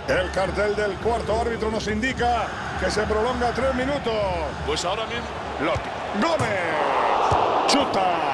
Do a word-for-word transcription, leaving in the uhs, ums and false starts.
El cartel del cuarto árbitro nos indica que se prolonga tres minutos. Pues ahora mismo... Lotti. Gómez. Chuta.